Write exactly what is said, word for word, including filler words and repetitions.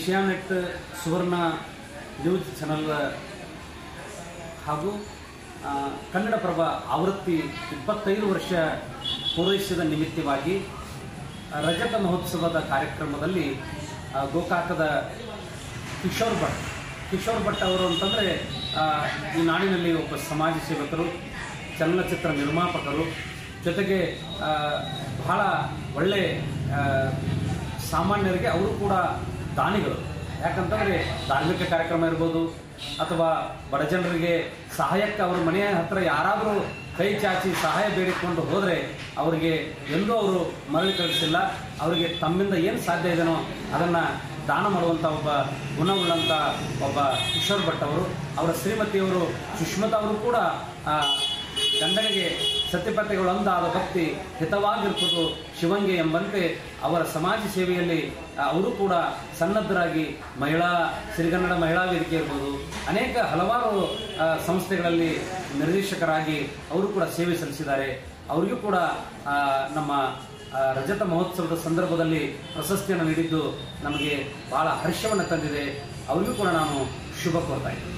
Asianet ಸುವರ್ಣ news channel ಹಾಗೂ ಕನ್ನಡಪ್ರಭ ಆವೃತ್ತಿ ಇಪ್ಪತ್ತೈದು ವರ್ಷ ಪೂರೈಸಿದ ನಿಮಿತ್ತವಾಗಿ ರಜತ ಮಹೋತ್ಸವದ ಕಾರ್ಯಕ್ರಮದಲ್ಲಿ ಗೋಕಾಕದ ಕಿಶೋರ್ ಭಟ್ ಕಿಶೋರ್ ಭಟ್ ಅವರು ಅಂತಂದರೆ ಈ ನಾಡಿನಲ್ಲಿ ಒಬ್ಬ ಸಮಾಜ ಸೇವಕರು, ಚಲನಚಿತ್ರ ನಿರ್ಮಾಪಕರು, ಜೊತೆಗೆ ಬಹಳ ಒಳ್ಳೆ ಸಾಮಾನ್ಯರಿಗೆ ಅವರು ಕೂಡ ದಾನಿಗಳು. ಯಾಕಂತಂದರೆ ಧಾರ್ಮಿಕ ಕಾರ್ಯಕ್ರಮ ಇರ್ಬೋದು ಅಥವಾ ಬಡ ಜನರಿಗೆ ಸಹಾಯಕ್ಕೆ ಅವ್ರ ಮನೆಯ ಹತ್ತಿರ ಯಾರಾದರೂ ಕೈ ಚಾಚಿ ಸಹಾಯ ಬೇಡಿಕೊಂಡು ಹೋದರೆ ಅವರಿಗೆ ಎಂದೂ ಅವರು ಮರಳಿ ಕಳಿಸಿಲ್ಲ. ಅವರಿಗೆ ತಮ್ಮಿಂದ ಏನು ಸಾಧ್ಯ ಇದೆಯೋ ಅದನ್ನು ದಾನ ಮಾಡುವಂಥ ಒಬ್ಬ ಗುಣವುಳ್ಳಂಥ ಒಬ್ಬ ಕಿಶೋರ್ ಭಟ್ ಅವರು. ಅವರ ಶ್ರೀಮತಿಯವರು ಸುಷ್ಮತಾ ಅವರು ಕೂಡ ಗಂಡನಿಗೆ ಸತ್ಯಪತಿಗಳೊಂದಾದ ಭಕ್ತಿ ಹಿತವಾಗಿರುವುದು ಶಿವಂಗೆ ಎಂಬಂತೆ ಅವರ ಸಮಾಜ ಸೇವೆಯಲ್ಲಿ ಅವರು ಕೂಡ ಸನ್ನದ್ಧರಾಗಿ ಮಹಿಳಾ ಸಿರಿಗನ್ನಡ ಮಹಿಳಾ ವೇದಿಕೆ ಇರ್ಬೋದು, ಅನೇಕ ಹಲವಾರು ಸಂಸ್ಥೆಗಳಲ್ಲಿ ನಿರ್ದೇಶಕರಾಗಿ ಅವರು ಕೂಡ ಸೇವೆ ಸಲ್ಲಿಸಿದ್ದಾರೆ. ಅವರಿಗೂ ಕೂಡ ನಮ್ಮ ರಜತ ಮಹೋತ್ಸವದ ಸಂದರ್ಭದಲ್ಲಿ ಪ್ರಶಸ್ತಿಯನ್ನು ನೀಡಿದ್ದು ನಮಗೆ ಬಹಳ ಹರ್ಷವನ್ನು ತಂದಿದೆ. ಅವರಿಗೂ ಕೂಡ ನಾನು ಶುಭ ಕೋರ್ತಾ ಇದ್ದೀನಿ.